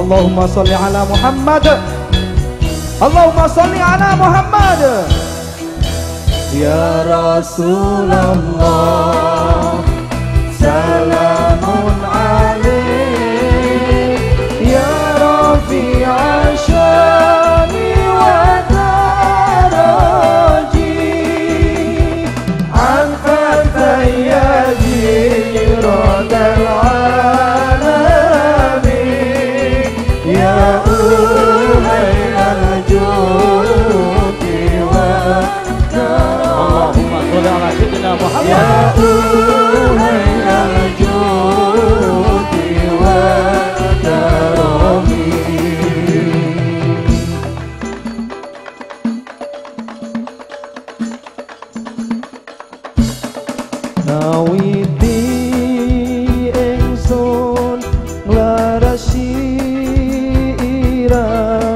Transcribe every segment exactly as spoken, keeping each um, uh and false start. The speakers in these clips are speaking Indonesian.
Allahumma sholli ala Muhammad. Allahumma sholli ala Muhammad. Ya Rasulullah, salamun alaik ya Rafi'a syami wa daraji, anta sayyidi radal alamin, ya uhayyal judi wa Allahumma sholli ala sayyidina Muhammad. Ya uhayyal judi wa karami. Nawiti ingsun nglarasi iran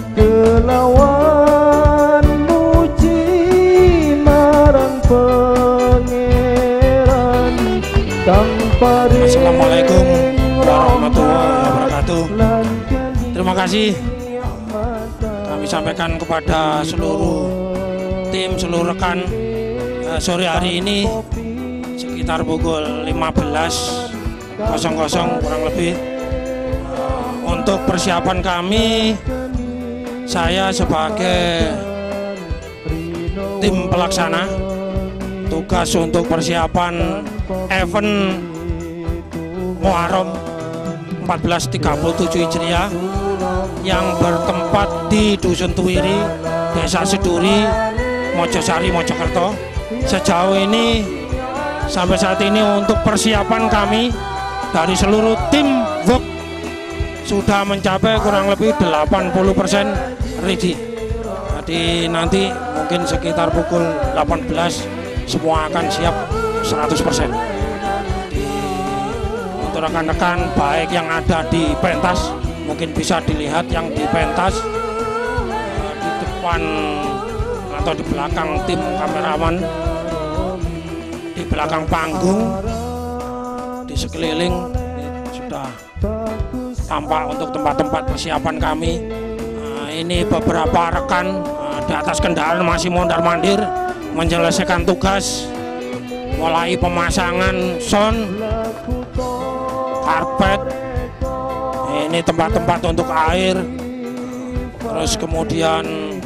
kelawan muji marang pangeran kang paring. Assalamualaikum warahmatullahi wabarakatuh. Terima kasih kami sampaikan kepada seluruh tim, seluruh rekan eh, sore hari ini sekitar pukul lima belas kurang lebih eh, untuk persiapan kami, saya sebagai tim pelaksana tugas untuk persiapan event Muharram seribu empat ratus tiga puluh tujuh Hijriah yang bertempat di Dusun Tuwiri, Desa Seduri, Mojosari, Mojokerto. Sejauh ini sampai saat ini untuk persiapan kami dari seluruh tim work sudah mencapai kurang lebih delapan puluh persen ready. Jadi nanti mungkin sekitar pukul delapan belas semua akan siap seratus persen. Untuk rekan-rekan baik yang ada di pentas, mungkin bisa dilihat yang di pentas di depan atau di belakang tim kameraman, di belakang panggung, di sekeliling sudah tampak untuk tempat-tempat persiapan kami. Nah, ini beberapa rekan nah, di atas kendaraan masih mondar-mandir menyelesaikan tugas, mulai pemasangan sound, karpet, ini tempat-tempat untuk air, terus kemudian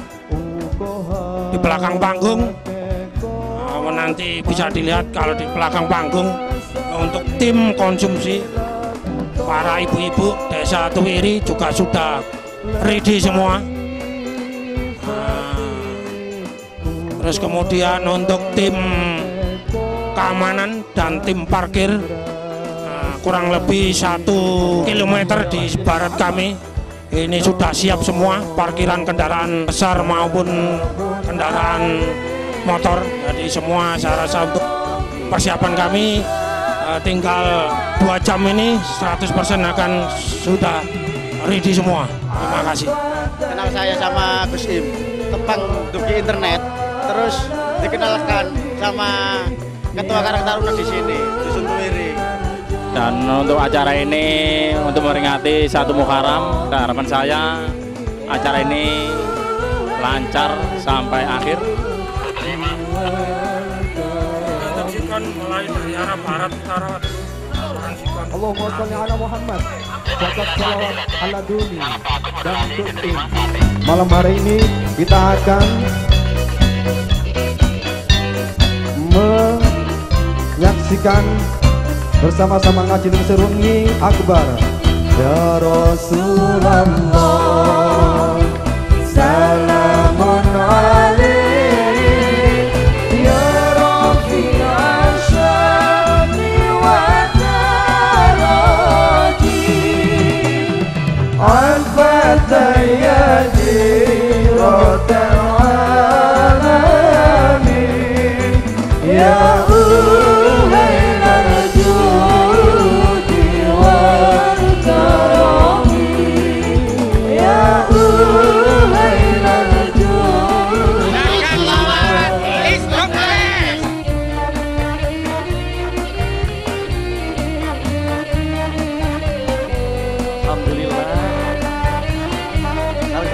di belakang panggung nah, nanti bisa dilihat kalau di belakang panggung untuk tim konsumsi para ibu-ibu Desa Tuwiri juga sudah ready semua. Nah, terus kemudian untuk tim keamanan dan tim parkir kurang lebih satu kilometer di barat kami ini sudah siap semua, parkiran kendaraan besar maupun kendaraan motor. Jadi semua saya rasa untuk persiapan kami eh, tinggal dua jam ini seratus persen akan sudah ready semua. Terima kasih. Kenal saya sama Gus Im, tepang duki internet, terus dikenalkan sama Ketua Karang Taruna di sini, Dusun Tuwiri. Dan untuk acara ini untuk memperingati satu Muharram, harapan saya acara ini lancar sampai akhir. Mulai dari arah barat utara. Allahumma sholli ala Muhammad. Jagat salawat ala duni dan tutim. Malam hari ini kita akan menyaksikan bersama-sama ngaji dan serungi akbar. Ya Rasulullah, salamun alaik ya Rafi'a syami wa daraji, al-fatah yadi radal alamin, ya yeah.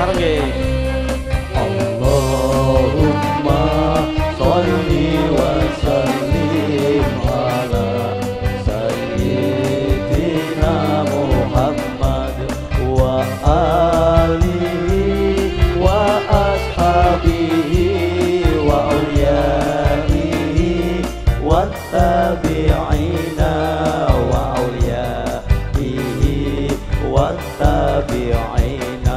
sareng nggih. Allahumma sholli wa sallim ala sayyidina Muhammad wa alihi wa ashabihi wa awliyaihi wa tabi'ina wa awliyaihi wa tabi'ina.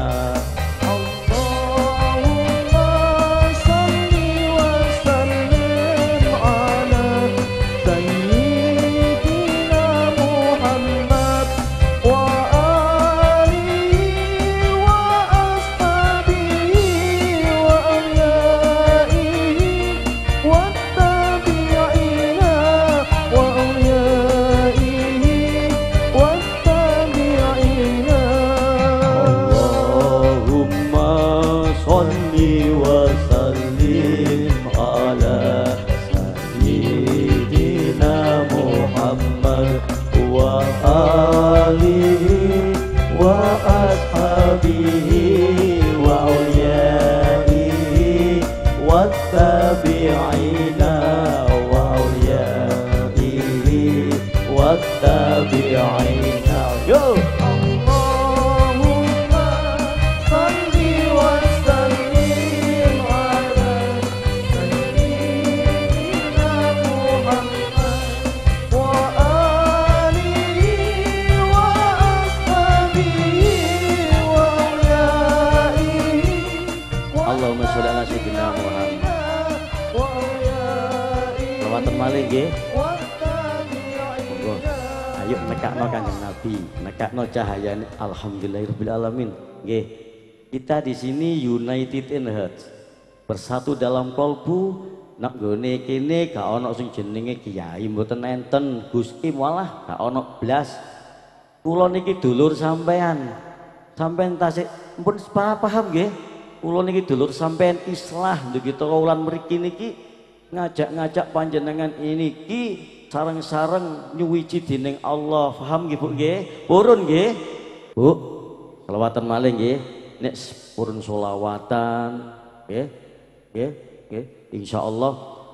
Ayo nekakno Kanjeng Nabi, nekakno cahaya alhamdulillahirabbil alamin. Nggih. Kita di sini united in heart. Bersatu dalam kolbu. Nak gone kene gak ono sing jenenge kiai mboten enten, Gus Im walah gak ono blas. Kula niki dulur sampean. Sampean tasik pun paham nggih. Kula niki dulur sampean islah ndugi wulan mriki niki ngajak-ngajak panjenengan ini ki sareng-sareng nyuwiji dening Allah. Paham nggih Bu nggih? Purun nggih. Bu, selawatan malih nggih. Nek purun selawatan nggih. Nggih, nggih. Insyaallah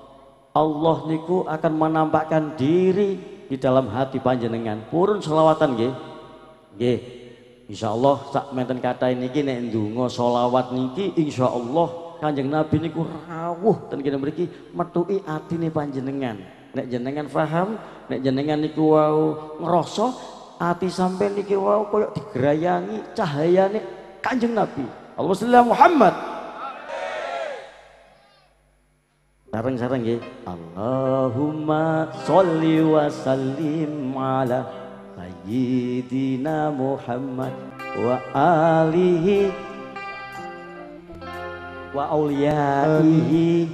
Allah niku akan menampakkan diri di dalam hati panjenengan. Purun selawatan nggih. Nggih. Insyaallah sak menten kata niki nek ndonga selawat niki insyaallah Kanjeng Nabi niku rawuh ten kene mriki metuki atine panjenengan. Nek jenengan paham, nek jenengan niku wau ngrasa ati sampean niki wau koyo digerayangi cahayane Kanjeng Nabi. Allahumma sholli ala Muhammad. Sareng-sareng nggih. Allahumma sholli wa sallim ala sayyidina Muhammad wa alihi wa awliyaihi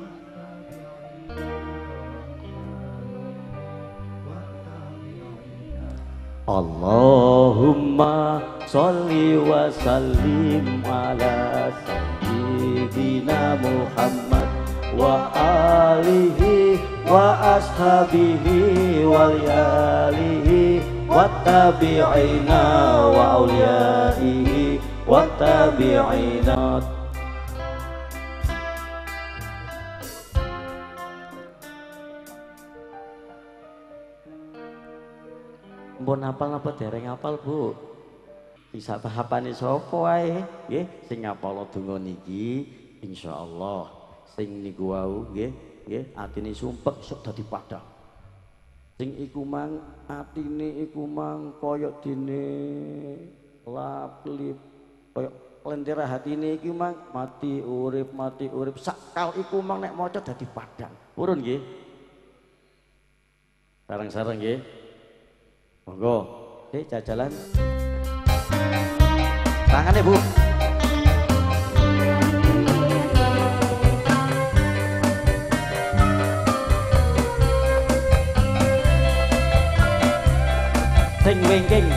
Allahumma sholli wa sallim ala sayyidina Muhammad wa alihi wa ashabihi wa alihi wa tabi'ina wa awliyaihi wa tabi'ina. Mbon hafal napa dereng hafal Bu? Bisa pahapane sapa wae nggih sing ngapal donga niki insyaallah sing niku wau nggih nggih atine sumpek sok dadi padhang. Sing iku mang atine iku mang kaya dene lap-lip kaya lentera hatine iki mang mati urip mati urip sakal iku mang nek maca dadi padhang. Purun nggih. Sareng-sareng nggih. Monggo, oke jajalan. Tangannya Bu. Sing wingking.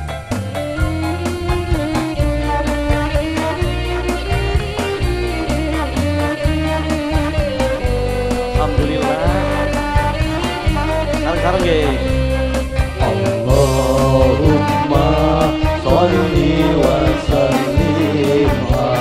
Alhamdulillah. Sekarang nggih. Allahumma sholli wa sallim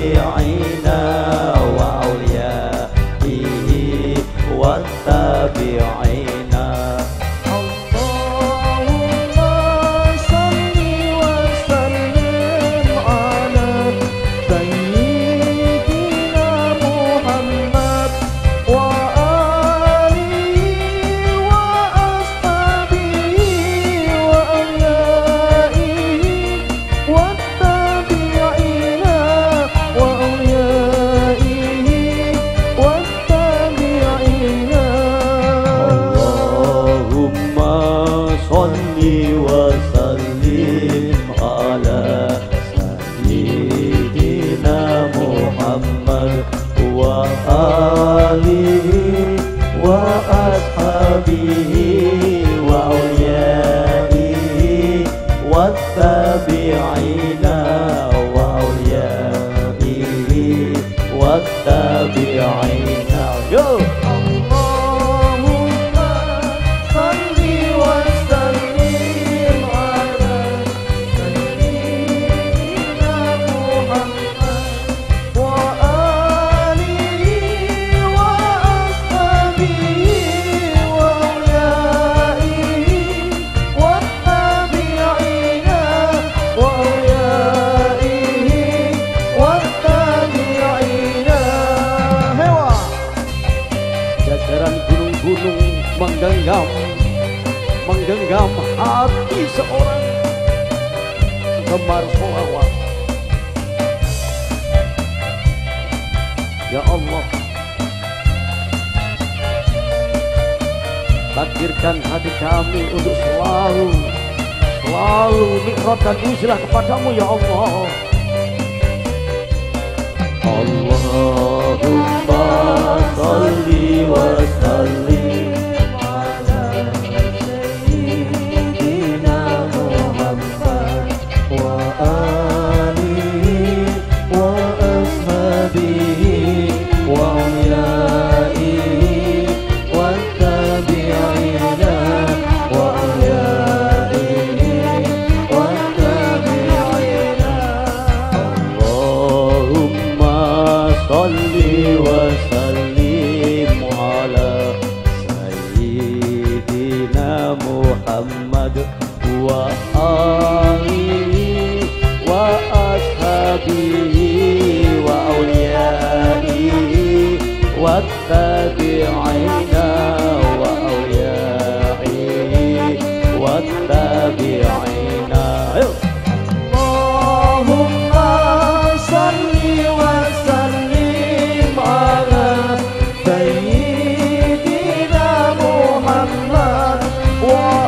wattabi'ina wa awliyaihi wattabi'ina. Menggenggam, menggenggam hati seorang gemar sholawat. Ya Allah, takdirkan hati kami untuk selalu, selalu mi'raj dan uzilah kepadamu ya Allah. Allahumma sholli wa sallim wa alihi wa ashabihi wa awliyaihi wattabi'ina wa awliyaihi wattabi'ina. Ayo. Allahumma salli wa sallim ala sayyidina Muhammad wa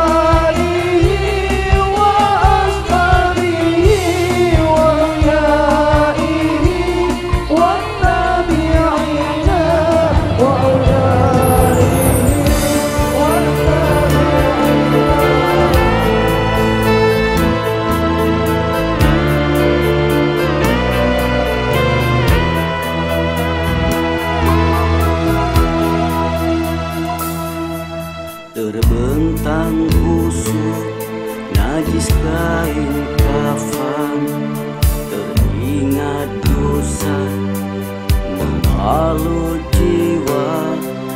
terbentang busuk najis kain kafan, teringat dosa menghalu jiwa,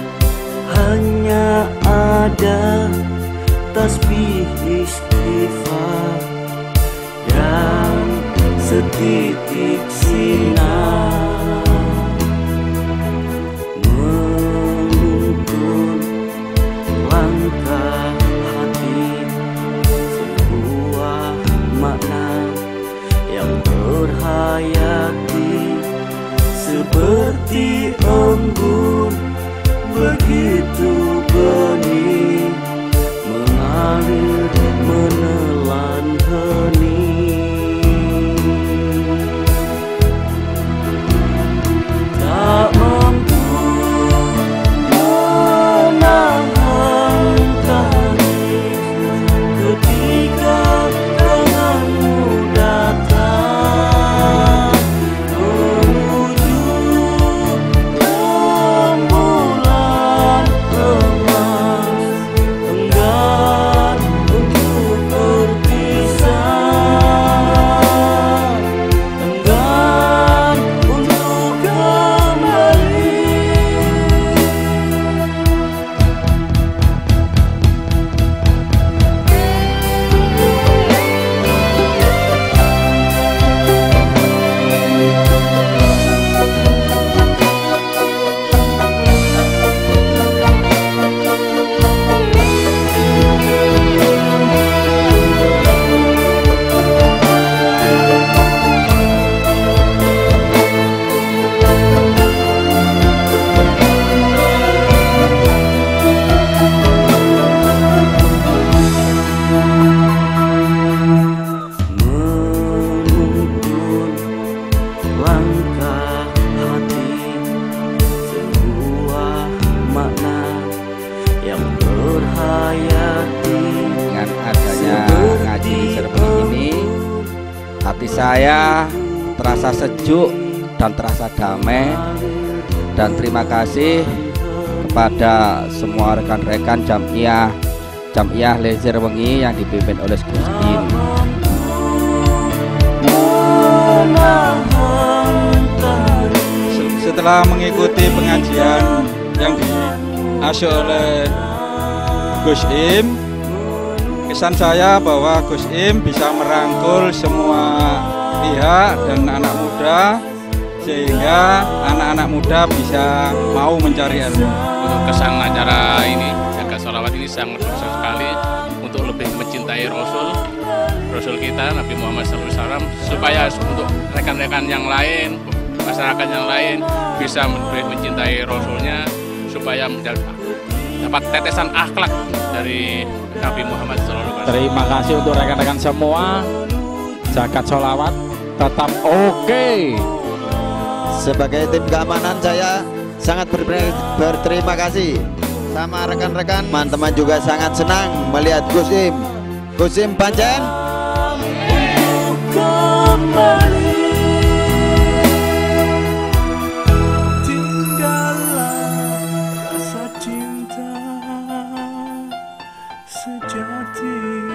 hanya ada tasbih istighfar dan setitik sinar menuntun langkah hati, sebuah makna yang terhayati seperti embun, begitu benih mengalir menelan hening, tak mampu oh melangkah hati, sebuah makna yang berhayati. Dengan adanya ngaji seremoni ini, hati saya terasa sejuk dan terasa damai. Dan terima kasih kepada semua rekan-rekan Jamiah Jamiah Lezer Wengi yang dipimpin oleh Gus Im. Setelah mengikuti pengajian yang diasuh oleh Gus Im, kesan saya bahwa Gus Im bisa merangkul semua pihak dan anak muda, sehingga anak-anak muda bisa mau mencari ilmu. Untuk kesan acara ini, jagat sholawat ini sangat besar sekali untuk lebih mencintai Rasul, Rasul kita Nabi Muhammad shallallahu alaihi wasallam, supaya untuk rekan-rekan yang lain, masyarakat yang lain bisa lebih mencintai Rasulnya, supaya dapat tetesan akhlak dari Nabi Muhammad shallallahu alaihi wasallam. Terima kasih untuk rekan-rekan semua. Jagat sholawat tetap oke. Okay. Sebagai tim keamanan saya sangat ber berterima kasih sama rekan-rekan. Teman-teman juga sangat senang melihat Gus Im. Gus Im pancen tinggallah rasa cinta sejati.